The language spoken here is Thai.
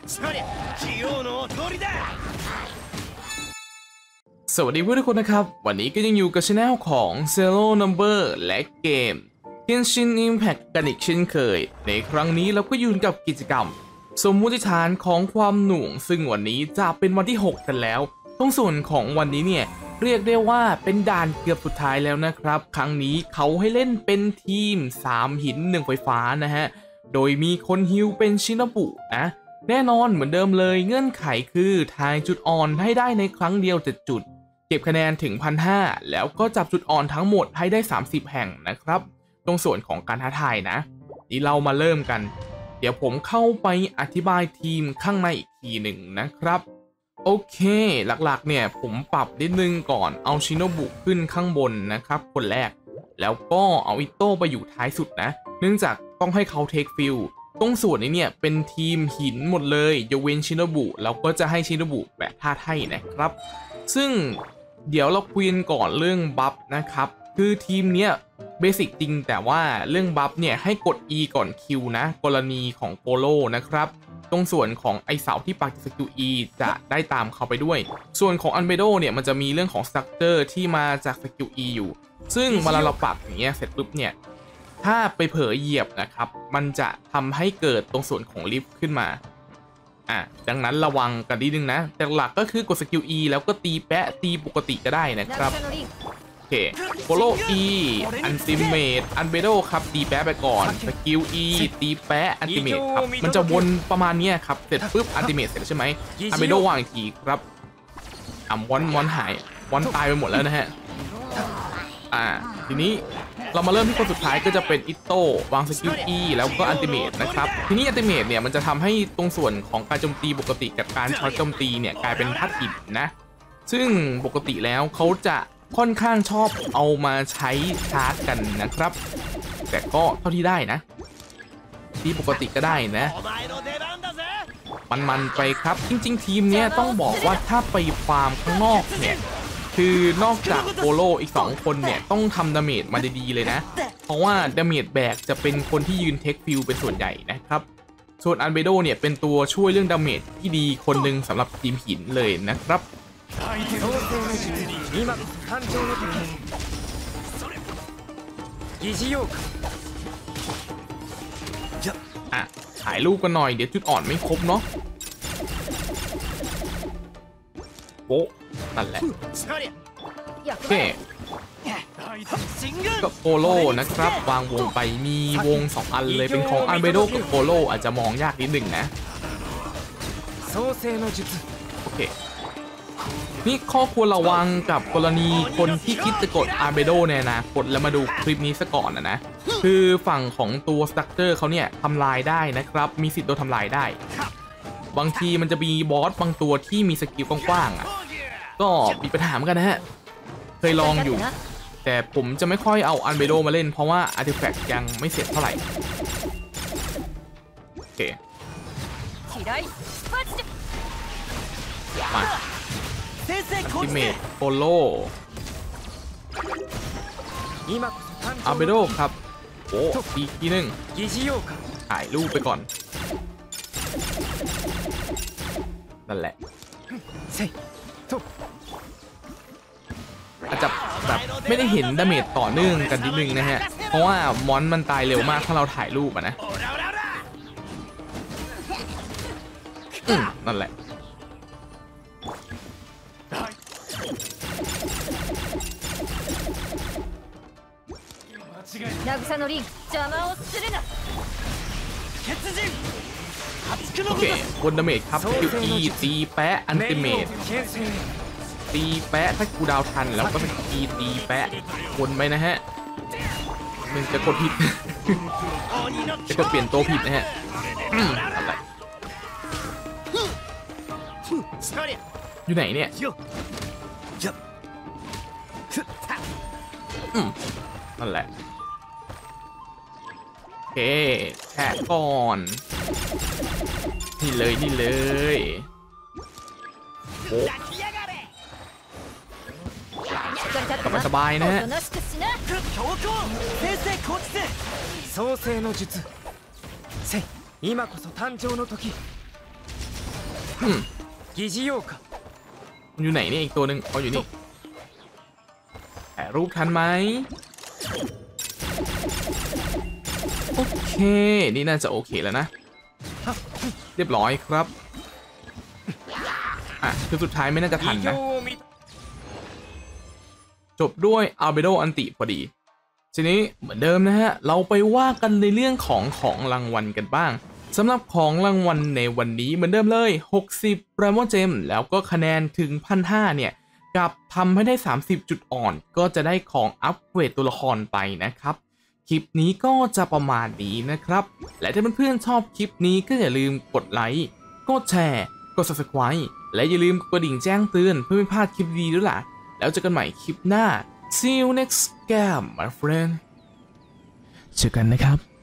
สวัสดีเพื่อนทุกคนนะครับวันนี้ก็ยังอยู่กับช anel ของ Zero Number และเกม Genshin Impact กันอีกเช่นเคยในครั้งนี้เราก็อยู่กับกิจกรรมสมมุติฐานของความหน่วงซึ่งวันนี้จะเป็นวันที่ 6 กันแล้วตรงส่วนของวันนี้เนี่ยเรียกได้ว่าเป็นด่านเกือบสุดท้ายแล้วนะครับครั้งนี้เขาให้เล่นเป็นทีม3หิน1ไฟฟ้านะฮะโดยมีคนฮิวเป็นชินาบุนะแน่นอนเหมือนเดิมเลยเงื่อนไขคือทายจุดอ่อนให้ได้ในครั้งเดียว7จุดเก็บคะแนนถึง 1,500 แล้วก็จับจุดอ่อนทั้งหมดให้ได้30แห่งนะครับตรงส่วนของการท้าทายนะนี่เรามาเริ่มกันเดี๋ยวผมเข้าไปอธิบายทีมข้างในอีกทีหนึ่งนะครับโอเคหลักๆเนี่ยผมปรับนิดนึงก่อนเอาชิโนบุขึ้นข้างบนนะครับคนแรกแล้วก็เอาอิโต้ไปอยู่ท้ายสุดนะเนื่องจากต้องให้เขาเทคฟิลตรงส่วนนี้เนี่ยเป็นทีมหินหมดเลยยกเว้นชิโนบุเราก็จะให้ชิโนบุแปะท่าให้นะครับซึ่งเดี๋ยวเราคุยกันก่อนเรื่องบัฟนะครับคือทีมเนี้ยเบสิกจริงแต่ว่าเรื่องบัฟเนี่ยให้กด E ก่อน Q นะกรณีของโปโลนะครับตรงส่วนของไอเสาที่ปักสกิล E จะได้ตามเข้าไปด้วยส่วนของอันเบโดเนี่ยมันจะมีเรื่องของสตรัคเจอร์ที่มาจากสกิล E อยู่ซึ่งเวลาเราปักอย่างเงี้ยเสร็จปุ๊บเนี่ยถ้าไปเผลอเหยียบนะครับมันจะทำให้เกิดตรงส่วนของลิฟต์ขึ้นมาดังนั้นระวังกันนิดนึงนะแต่หลักก็คือกดสกิล E แล้วก็ตีแปะตีปกติก็ได้นะครับโอเคโฟโล E อันติเมตอันเบโดครับตีแปะไปก่อนสกิล E ตีแปะอันติเมตครับมันจะวนประมาณนี้ครับเสร็จปุ๊บอันติเมตเสร็จแล้วใช่ไหมอันเบโดวางอีกทีครับวอนหายวอนตายไปหมดแล้วนะฮะทีนี้เรามาเริ่มที่คนสุดท้ายก็จะเป็นอิโต้วางสกิล E แล้วก็อัลติเมทนะครับทีนี้อัลติเมทเนี่ยมันจะทำให้ตรงส่วนของการโจมตีปกติกับการช็อตโจมตีเนี่ยกลายเป็นธาตุหินนะซึ่งปกติแล้วเขาจะค่อนข้างชอบเอามาใช้ชาร์จกันนะครับแต่ก็เท่าที่ได้นะที่ปกติก็ได้นะมันไปครับจริงๆทีมเนี้ยต้องบอกว่าถ้าไปฟาร์มข้างนอกเนี่ยคือนอกจากโปโลอีก2คนเนี่ยต้องทำดาเมจมาดีๆเลยนะเพราะว่าดาเมจแบกจะเป็นคนที่ยืนเทคฟิลเป็นส่วนใหญ่นะครับส่วนอันเบโดเนี่ยเป็นตัวช่วยเรื่องดาเมจที่ดีคนหนึ่งสำหรับทีมหินเลยนะครับถ่ายรูปกันหน่อยเดี๋ยวจุดอ่อนไม่ครบเนาะโป๊ะนั่นแหละโอเคกับโปโลนะครับวางวงไปมีวง2อันเลยเป็นของอันเบโดกับโปโลอาจจะมองยากนิดหนึ่งนะโอเคนี่ข้อควรระวังกับกรณีคนที่คิดจะกดอันเบโดในอนาคตแล้วมาดูคลิปนี้ซะก่อนนะคือฝั่งของตัวสตรัคเจอร์เขาเนี่ยทำลายได้นะครับมีสิทธิ์โดนทำลายได้บางทีมันจะมีบอสบางตัวที่มีสกิลกว้างๆก็มีปัญหาเหมือนกันนะฮะเคยลองอยู่แต่ผมจะไม่ค่อยเอาอันเบโดมาเล่นเพราะว่าอาร์ติแฟกต์ยังไม่เสร็จเท่าไหร่โอเคมาอัลติเมทโปโลอัลเบโดครับโอ้อีกทีนึงถ่ายรูปไปก่อนนั่นแหละอาจจะแบบไม่ได้เห็นดาเมจต่อเนื่องกันนิดนึงนะฮะเพราะว่ามอนมันตายเร็วมากถ้าเราถ่ายรูปนะนั่นแหละโอเคบนดาเมจครับคิวอีตีแปะอันติเมตตีแปะถ้ากูดาวทันแล้วก็สกีตีแปะวนไปนะฮะมันจะกดผิด จะกดเปลี่ยนตัวผิดนะฮะอะไรอยู่ไหนเนี่ยนั่นแหละโอเคแทะก่อนนี่เลยโอ้กลับมาสบายนะฮะ疑似用かมันอยู่ไหนเนี่ยอีกตัวหนึ่งเอาอยู่นี่ถ่ายรูปทันไหมโอเคนี่น่าจะโอเคแล้วนะเรียบร้อยครับคือสุดท้ายไม่น่าจะทัน異นะ形を見จบด้วยอัลเบโดอันติพอดีทีนี้เหมือนเดิมนะฮะเราไปว่ากันในเรื่องของรางวัลกันบ้างสำหรับของรางวัลในวันนี้เหมือนเดิมเลย60 Primo Gem แล้วก็คะแนนถึง 1,500 เนี่ยกับทำให้ได้30 จุดอ่อนก็จะได้ของอัปเกรดตัวละครไปนะครับคลิปนี้ก็จะประมาณนี้นะครับและถ้าเพื่อนๆชอบคลิปนี้ก็อย่าลืมกดไลค์กดแชร์กด Subscribe และอย่าลืมกดกระดิ่งแจ้งเตือนเพื่อไม่พลาดคลิปดีด้วยล่ะแล้วเจอกันใหม่คลิปหน้า See you next game my friend เจอกันนะครับ